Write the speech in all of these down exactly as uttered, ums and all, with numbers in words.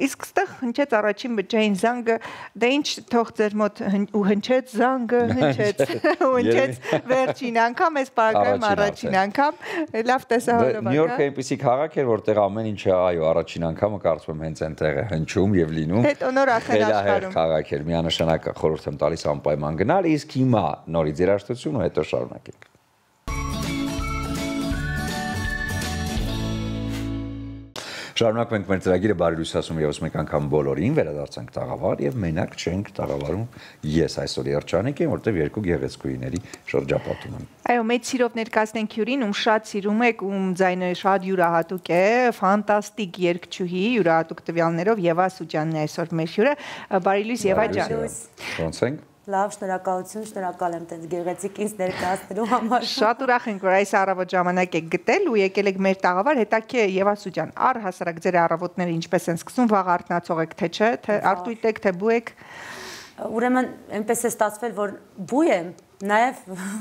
Իսկ ստեղ հնչեց առաջին բջջային զանգը, դե ինչ թող ձեր մոտ ու հնչեց զանգը, հնչեց ու հնչեց վերջին անգամ, այս պարագայում առաջին անգամ, լավ տեսահոլովակ։ Նյու Յորքը այնպեսի քաղաք էր, որտեղ ամեն ինչը, այո, առաջին անգամը կարծում եմ հենց այնտեղ է հնչում եւ լինում։ Հետո նոր արդեն աշխարհում։ Քաղաք էր, միանշանակ խորհուրդ եմ տալիս անպայման գնալ, իսկ հիմա նորից երաժշտություն ու հետո շարունակենք։ Շարունակում ենք մեր ծրագիրը բարի լույս ասում եւս մեկ անգամ բոլորին, վերադարձանք տաղավար եւ մենակ չենք տաղավարում ես այսօր երջանիկ եմ, որտեղ երկու գեղեցկուիների շրջապատում եմ։ Այո, մեծ սիրով ներկայացնենք հյուրին, ում շատ սիրում եք, ում ձայնը շատ յուրահատուկ է, ֆանտաստիկ երգչուհի, յուրահատուկ տվյալներով Եվա Սուջյանն է այսօր մեր հյուրը։ Բարի լույս Եվա ջան։ Ոնց ենք։ Լավ, շնորհակալություն, շնորհակալ եմ տենց գեղեցիկ ինձ ներկայացնելու համար։ Շատ ուրախ ենք, որ այս առավոտ ժամանակ եք գտել ու եկել եք մեր տաղավար, հետաքրքիր է Եվա Սուջան, առհասարակ ձեր առավոտները ինչպես են սկսում, վաղ արթնացող եք թե չէ, թե արտույտ եք, թե բու եք։ Ուրեմն այնպես է ստացվել, որ բու եմ, նաև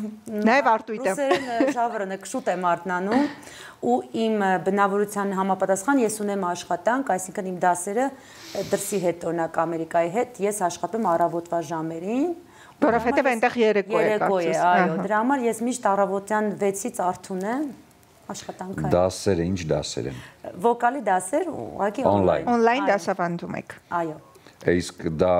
նաև արտույտ եմ։ Ռուսերեն շավրը կշուտ եմ արթնանում ու իմ բնավորության համապատասխան ես ունեմ աշխատանք, այսինքն իմ դասերը դրսի հետ, օրինակ Ամերիկայի հետ, ես աշխատում առավոտվա ժամերին, որովհետև այնտեղ երեկո է, երեկո է, այո, դրա համար ես միշտ առավոտյան վեցից արթուն եմ աշխատանքը։ Դասերը, ինչ դասեր են։ Վոկալի դասեր, ուղղակի Online։ Online դասավանդում եք։ Այո։ Իսկ դա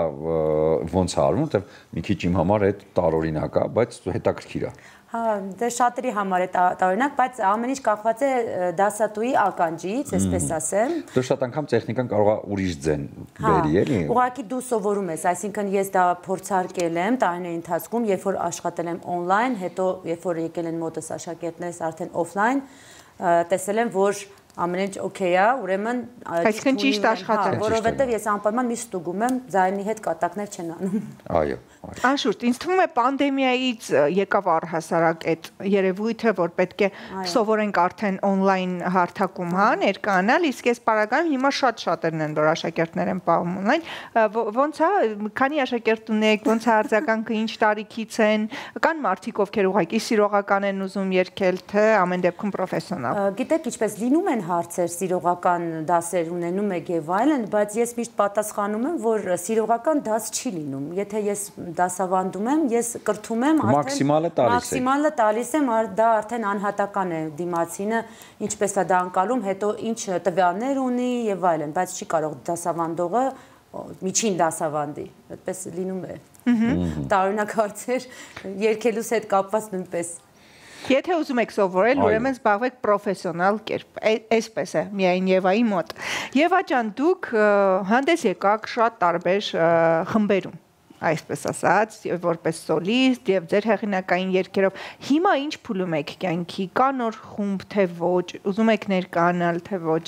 ոնց է արվում, որտեղ մի քիչ իմ համար է տարօրինակ է, բայց հետաքրքիր է։ Հա, դե շատերի համար է տարօրինակ, բայց ամեն ինչ կախված է դասատուի ականջից, այսպես ասեմ։ Դու շատ անգամ տեխնիկան կարող է ուրիշ ձեն բերի, էլի։ Ուղղակի դու սովորում ես, այսինքն ես դա փորձարկել եմ տարիների ընթացքում, երբ որ աշխատել եմ on-line, հետո երբ որ եկել են մոտս աշակերտներս արդեն off-line, տեսել եմ, որ ամեն ինչ օքեյ է, ուրեմն այսինքն ճիշտ աշխատել, որովհետև ես անպայման միշտ ստուգում եմ, ձայնի հետ կատակներ չեն անում։ Այո։ Անշուշտ, ինձ թվում է պանդեմիայից եկավ առհասարակ այդ երևույթը, որ պետք է սովորենք արդեն on-line հարթակում, հա, ներկայանալ, իսկ այս պարագայում հիմա շատ շատերն են, որ աշակերտներ են պահում on-line, ոնց է, քանի աշակերտ ունեք, ոնց է արձագանքը, ինչ տարիքից են, կան մարդիկ, ովքեր ուղղակի սիրողական են ուզում երգել, թե ամեն դեպքում պրոֆեսիոնալ։ Գիտեք, ինչպես լինում են հարցեր, սիրողական դասեր ունենում եք եւ այլն, բայց ես միշտ պատասխանում եմ, որ սիրողական դաս չի լինում։ Եթե ես դասավանդում եմ, ես կրթում եմ, մաքսիմալը տալիս եմ։ Մաքսիմալը տալիս եմ, դա արդեն անհատական է դիմացինը, ինչպես է դա անցալում, հետո ինչ տվյալներ ունի եւ այլն, բայց չի կարող դասավանդողը միջին դասավանդի, այդպես լինում է։ Տարօրինակ հարցեր երգելուց հետ կապված նույնպես։ Եթե ուզում եք սովորել, ուրեմն զբաղվեք պրոֆեսիոնալ կերպ, այսպես է միայն Եվայի մոտ։ Եվա ջան, դուք հանդես եկաք շատ տարբեր խմբերում, այսպես ասած, որպես սոլիստ եւ ձեր հեղինակային երգերով։ Հիմա ինչ փուլում եք կյանքի, կա նոր խումբ, թե ոչ, ուզում եք ներկայանալ, թե ոչ։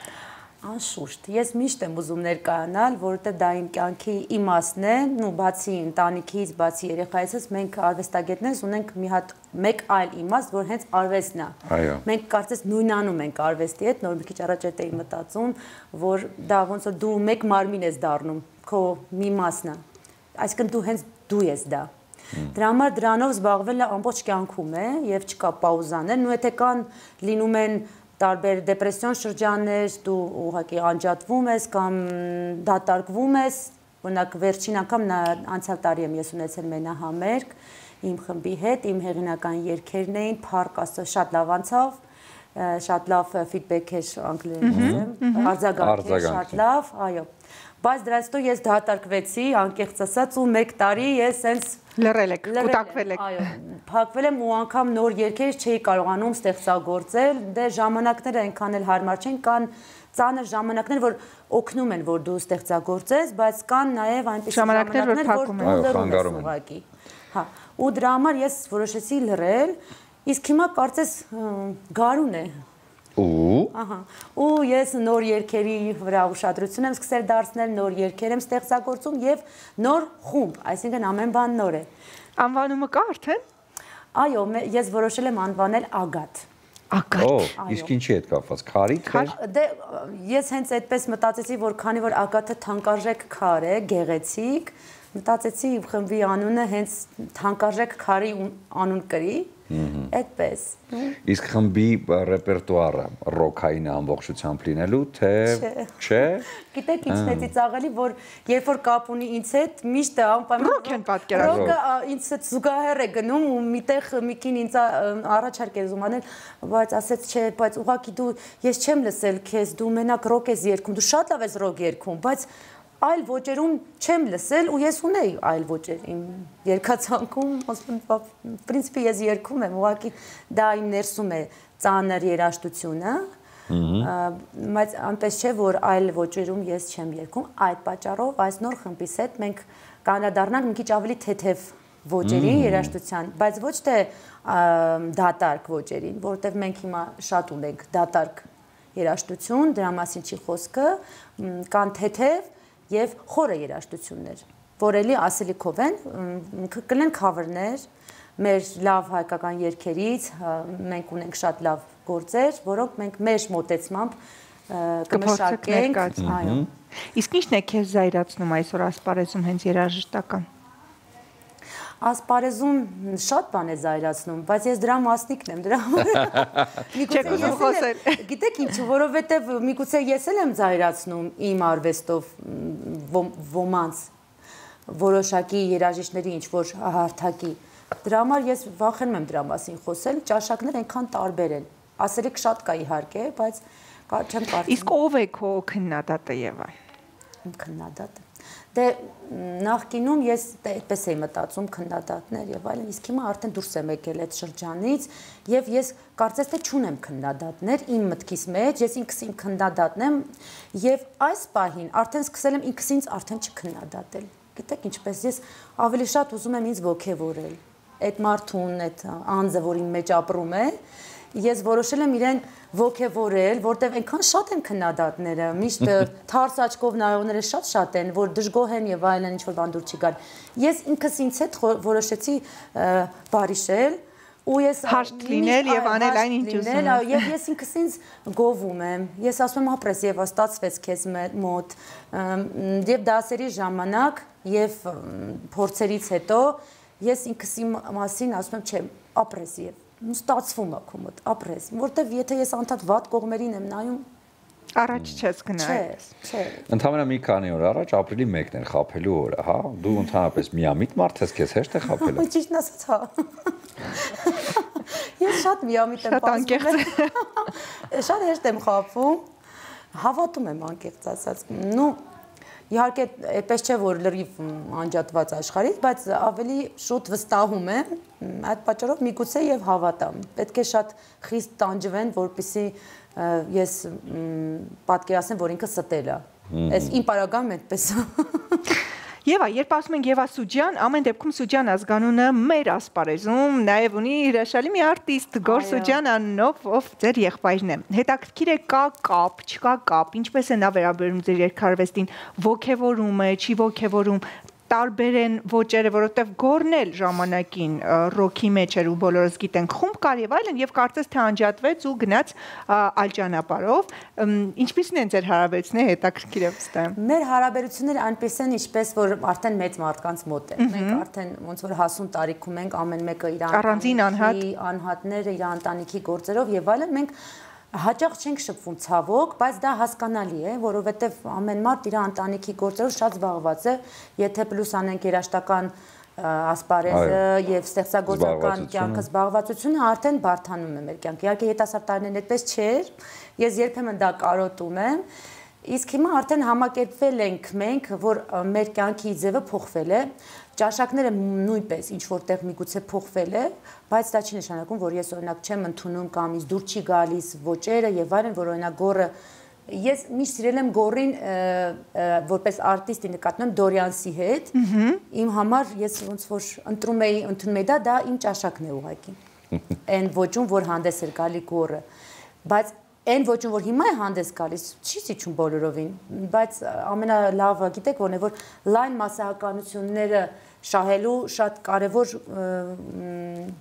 Անշուշտ, ես միշտ եմ ուզում ներկայանալ, որովհետև դա իմ կյանքի իմաստն է, ու բացի ընտանիքից, բացի երեխայից, մենք արվեստագետներս ունենք մի հատ մեկ այլ իմաստ, որ հենց արվեստն է։ Մենք կարծես նույնանում ենք արվեստի հետ, նոր մի քիչ առաջ էի մտածում, որ դա ոնց որ դու մեկ մարմին ես դառնում, քո մի մասն է։ Այսինքն դու հենց դու ես դա։ Դրա համար դրանով զբաղվելը ամբողջ կյանքում է եւ չկա պաուզաներ, ու եթե կան լինում են տարբեր դեպրեսիոն շրջաններ, դու ուղղակի անջատվում ես կամ դատարկվում ես, օրինակ վերջին անգամ անցյալ տարի եմ ես ունեցել մենահամերգ իմ խմբի հետ, իմ հեղինակային երգերն էին, փառք Աստծո, շատ լավ անցավ, շատ լավ ֆիդբեք էր անգլերեն, արձագանք էր, շատ լավ, այո։ Բայց դրանից հետո ես դատարկվեցի, անկեղծ ասած, ու մեկ տարի ես հենց լռել եք, կուտակվել եք։ Այո, փակվել եմ ու անգամ նոր երգեր չէի կարողանում ստեղծագործել, դե ժամանակները այնքան էլ հարմար չեն, կան ծանր ժամանակներ, որ օգնում են, որ դու ստեղծագործես, բայց կան նաև այնպիսի ժամանակներ, որ փակում են, խանգարում են։ Հա, ու դրա համար ես որոշեցի լռել, իսկ հիմա կարծես գարուն է։ Ու Ահա, ու ես նոր երգերի վրա ուշադրություն եմ սկսել դարձնել, նոր երգեր եմ ստեղծագործում եւ նոր խումբ, այսինքն ամեն բան նոր է։ Անվանումը կա արդեն։ Այո, ես որոշել եմ անվանել Ագատ։ Ագատ։ Իսկ ինչի հետ կապված, քարից։ Դե ես հենց այդպես մտածեցի, որ քանի որ Ագատը թանկարժեք քար է, գեղեցիկ, մտածեցի խմբի անունը հենց թանկարժեք քարի անուն կրի։ այդպես։ Իսկ խմբի ռեպերտուարը ռոքային ամբողջությամբ լինելու, թե չէ։ Գիտեք ինչն է ծիծաղելի, որ երբ որ կապ ունի ինձ հետ, միշտ անպայման ռոք են պատկերացնում։ Ռոկը ինձ հետ զուգահեռ է գնում ու միտեղ մի կին ինձ առաջարկ է ուզում անել, բայց ասեց չէ, բայց ուղղակի դու ես չեմ լսել քեզ, դու մենակ ռոք ես երգում, դու շատ լավ ես ռոք երգում, բայց այլ ոճերում չեմ լսել ու ես ունեի այլ ոճեր իմ երգացանկում, ասում եմ, պրինցիպի ես երգում եմ, ուղղակի դա իմ ներսում է ծանր երաժշտությունը, բայց այնպես չէ, որ այլ ոճերում ես չեմ երգում, այդ պատճառով այս նոր խմբիս հետ մենք կանադառնանք մի քիչ ավելի թեթև ոճերի երաժշտության, բայց ոչ թե դատարկ ոճերին, որովհետև մենք հիմա շատ ունենք դատարկ երաժշտություն, դրա մասին չի խոսքը, կան թեթև եւ խորը երաժշտություններ, որ էլի ասելիքով են, կլեն քավերներ, մեր լավ հայկական երգերից, մենք ունենք շատ լավ գործեր, որոնք մենք մեր մոտեցմամբ կմշակենք, այո։ Իսկ ի՞նչն է քեզ զայրացնում այսօր ասպարեզում հենց երաժշտական։ Ասպարեզում շատ բան է զայրացնում, բայց ես դրա մասնիկն եմ, դրա համար։ Գիտեք ինչ, որովհետև միգուցե ես էլ եմ զայրացնում իմ արվեստով ոմանց որոշակի երաժիշտների ինչ որ հարթակի։ Դրա համար ես վախենում եմ դրա մասին խոսել, ճաշակներ այնքան տարբեր են։ Ասելիք շատ կա իհարկե, բայց չեմ կարծում։ Իսկ ով է քո քննադատը եւ այլ։ Իմ քննադատը։ Դե նախկինում ես այդպես էի մտածում քննադատներ եւ այլն, իսկ հիմա արդեն դուրս եմ եկել այդ շրջանից եւ ես կարծես թե չունեմ քննադատներ իմ մտքիս մեջ, ես ինքս իմ քննադատն եմ եւ այս պահին արդեն սկսել եմ ինքս ինձ արդեն չքննադատել։ Գիտեք ինչպես ես ավելի շատ ուզում եմ ինձ ոգևորել։ Այդ մարդուն, այդ անձը, որ իմ մեջ ապրում է, ես որոշել եմ իրեն ոգևորել, որտեղ այնքան շատ են քննադատները, միշտ թարս աչքով նայողները շատ շատ են, որ դժգոհ են եւ այլն, ինչ որ բան դուր չի գալ։ Ես ինքս ինձ հետ որոշեցի բարիշել ու ես հաշտ լինել եւ անել այն ինչ ուզում եմ։ Եվ ես ինքս ինձ գովում եմ։ Ես ասում եմ ապրես եւ ստացվեց քեզ մոտ եւ դասերի ժամանակ եւ փորձերից հետո ես ինքս իմ մասին ասում եմ, չէ, ապրես եւ ստացվում է քո մոտ, ապրես, որտեվ եթե ես անդադ վատ կողմերին եմ նայում, առաջ չես գնալ։ Չէ։ Ընդհանրապես մի քանի օր առաջ ապրիլի մեկն էր խաբելու օրը, հա, դու ընդհանրապես միամիտ մարդ ես, քեզ հեշտ է խաբելը։ Ճիշտն ասած, հա։ Ես շատ միամիտ եմ պատասխանում։ Շատ հեշտ եմ խաբվում, հավատում եմ անկեղծ ասած։ Նու Իհարկե, այդպես չէ, որ լրիվ անջատված աշխարհից, բայց ավելի շուտ վստահում եմ, այդ պատճառով միգուցե եւ հավատամ։ Պետք է շատ խիստ տանջվեն, որպեսզի ես պատկերացնեմ, որ ինքը ստել է։ Այս իմ պարագայում այդպես է։ Եվա, երբ ասում ենք Եվա Սուջյան, ամեն դեպքում Սուջյան ազգանունը մեր ասպարեզում նաև ունի հրաշալի մի արտիստ Գոր Սուջյան անունով, ով ձեր եղբայրն է։ Հետաքրքիր է կա կապ, չկա կապ, ինչպես է նա վերաբերում ձեր երգարվեստին, ոգևորում է, չի ոգևորում, տարբեր են ոճերը, որովհետև Գորն էլ ժամանակին ռոքի մեջ էր ու բոլորս գիտենք խումբ կար եւ այլն եւ կարծես թե անջատվեց ու գնաց այլ ճանապարհով։ Ինչպիսին են ձեր հարաբերությունները, հետաքրքիր է վստահ։ Մեր հարաբերությունները այնպես են, ինչպես որ արդեն մեծ մարդկանց մոտ են։ Մենք արդեն ոնց որ հասուն տարիքում ենք, ամեն մեկը իր առանձին անհատ անհատները, իր ընտանիքի գործերով եւ այլն, մենք հաճախ չենք շփվում ցավոք, բայց դա հասկանալի է, որովհետև ամեն մարդ իր ընտանիքի գործերով շատ զբաղված է, եթե պլյուս անենք երաժշտական ասպարեզը եւ ստեղծագործական կյանքը զբաղվածությունը արդեն բարթանում է մեր կյանքը։ Իհարկե երիտասարդ տարիներն այդպես չէր, ես երբեմն դա կարոտում եմ, իսկ հիմա արդեն համակերպվել ենք մենք, որ մեր կյանքի ձևը փոխվել է, ճաշակները նույնպես ինչ որտեղ միգուցե փոխվել է, բայց դա չի նշանակում, որ ես օրինակ չեմ ընդունում կամ ինձ դուր չի գալիս ոճերը եւ այլն, որ օրինակ Գորը ես միշտ սիրել եմ Գորին որպես արտիստի նկատմամբ Դորյանսի հետ, իմ համար ես ոնց որ ընտրում էի, ընդունում էի դա, դա իմ ճաշակն է ուղղակի։ Այն ոճում, որ հանդես էր գալի Գորը, բայց այն ոճում, որ հիմա է հանդես գալիս, չի սիչում բոլորովին, բայց ամենալավը գիտեք որն է, որ լայն մասսահականությունները շահելու շատ կարևոր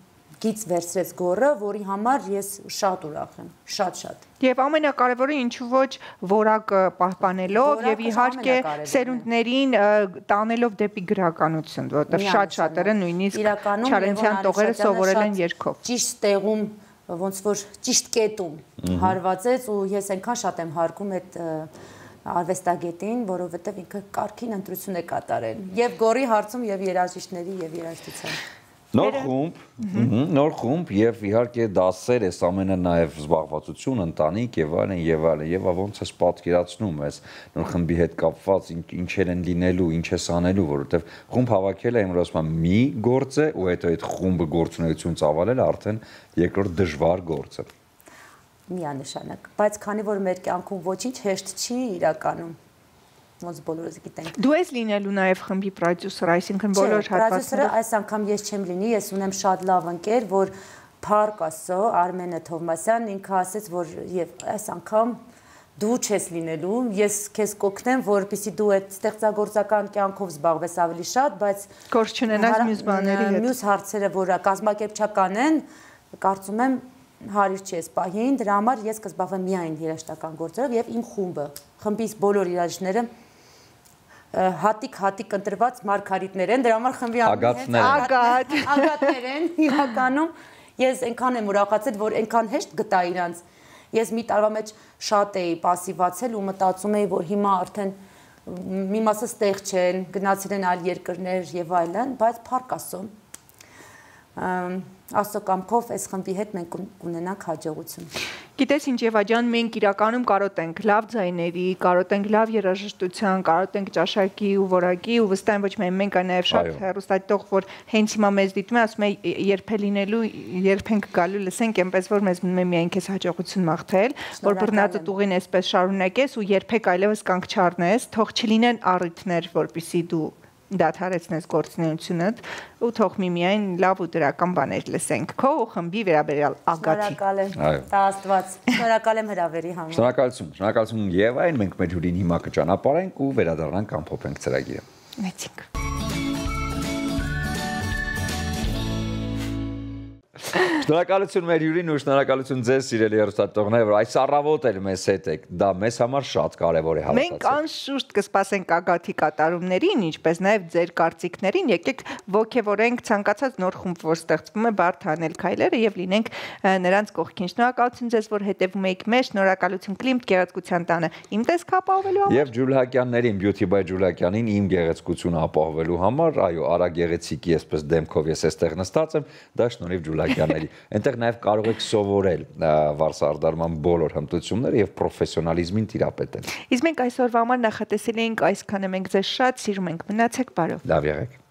գից վերցրեց գորը, որի համար ես շատ ուրախ եմ, շատ-շատ։ Եվ ամենակարևորը ինչու ոչ որակը պահպանելով եւ իհարկե սերունդներին տանելով դեպի գրականություն, որովհետեւ շատ շատերը նույնիսկ Չարենցյան տողերը սովորել են երգով։ Ճիշտ տեղում ոնց որ ճիշտ կետում հարվածեց ու ես այնքան շատ եմ հարգում այդ արվեստագետին, որովհետեւ ինքը կարգին ընտրություն է կատարել եւ գորի հարցում եւ երաժիշտների եւ երաժշտության։ Նոր խումբ, նոր խումբ եւ իհարկե դասեր, այս ամենը նաեւ զբաղվածություն, ընտանիք եւ այլն եւ այլն եւ ոնց ես պատկերացնում ես նոր խմբի հետ կապված ինչեր են լինելու, ինչ ես անելու, որովհետեւ խումբ հավաքելը իմ ասում եմ մի գործ է ու հետո այդ խումբը գործունեություն ծավալելը արդեն երկրորդ դժվար գործ է։ Միանշանակ, բայց քանի որ մեր կյանքում ոչինչ հեշտ չի իրականում ոնց բոլորս գիտենք։ Դու ես լինելու նաև խմբի պրոդյուսեր, այսինքն բոլոր հատվածները։ Այս անգամ ես չեմ լինի, ես ունեմ շատ լավ ընկեր, որ Փառք Աստծո, Արմենը Թովմասյան, ինքը ասեց, որ եւ այս անգամ դու չես լինելու, ես քեզ կօգնեմ, որպեսզի դու այդ ստեղծագործական կյանքով զբաղվես ավելի շատ, բայց գործ չունենաս մյուս բաների հետ։ Մյուս հարցերը, որ կազմակերպչական են, կարծում եմ հարիր չի այս պահին, դրա համար ես կզբաղվեմ միայն երաժշտական գործերով եւ իմ խումբը, խմբիս բոլոր երաժիշտները հատիկ-հատիկ ընտրված մարգարիտներ են, դրա համար խմբի անունը Ագատ, Ագատներ են իրականում։ Ես այնքան եմ ուրախացել, որ այնքան հեշտ գտա իրանց։ Ես մի տարվա մեջ շատ էի պասիվացել ու մտածում էի, որ հիմա արդեն մի մասը ստեղ չեն, գնացել են այլ երկրներ եւ այլն, բայց Փառք Աստծո Աստծո կամքով այս խմբի հետ մենք կունենանք հաջողություն։ Գիտես ինչ Եվա ջան, մենք իրականում կարոտենք լավ ձայների, կարոտենք լավ երաժշտության, կարոտենք ճաշակի ու որակի ու վստահ եմ ոչ միայն մենք, այլ նաև շատ հեռուստադիտող, որ հենց հիմա մեզ դիտում է, ասում է երբ է լինելու, երբ ենք գալու, լսենք, այնպես որ մեզ մնում է միայն քեզ հաջողություն մաղթել, որ բռնածդ ուղին այսպես շարունակես ու երբեք այլևս կանգ չառնես, թող չլինեն առիթներ, որպեսզի դու դադարեցնես գործունեությունդ ու թող միմիայն լավ ու դրական բաներ լսենք քո ու խմբի վերաբերյալ Ագաթի։ Շնորհակալ եմ, տա Աստված, շնորհակալ եմ հրավերի համար։ Շնորհակալություն, շնորհակալություն Եվային, մենք մեր հյուրին հիմա կճանապարհենք ու վերադառնանք ամփոփենք ծրագիրը։ Մեծիկ։ Շնորհակալություն մեր հյուրին ու շնորհակալություն ձեզ սիրելի հեռուստադիտողներ, որ այս առավոտ էլ մեզ հետ եք։ Դա մեզ համար շատ կարևոր է հավատացել։ Մենք անշուշտ կսպասենք Ագաթի կատարումներին, ինչպես նաև ձեր կարծիքներին, եկեք ողջևորենք ցանկացած նոր խումբ, որ ստեղծվում է, բարդ անել քայլերը եւ լինենք նրանց կողքին։ Շնորհակալություն ձեզ, որ հետևում եք մեզ, շնորհակալություն Կլիմտ գեղեցկության տանը իմ տեսքը ապահովելու համար։ Եվ Ջուլհակյաններին, Beauty by Ջուլհակյանին իմ գեղեցկությունը ապահովելու համար, այո, արա գեղեցիկի այսպես դեմքով ես այստեղ նստած եմ, դա շնորհիվ Ջուլհակյանների։ Այնտեղ նաև կարող եք սովորել վարսահարդարման բոլոր հմտությունները եւ պրոֆեսիոնալիզմին տիրապետել։ Իսկ մենք այսօրվա համար նախատեսել էինք այսքանը, մենք ձեզ շատ սիրում ենք, մնացեք բարով։ Լավ եղեք։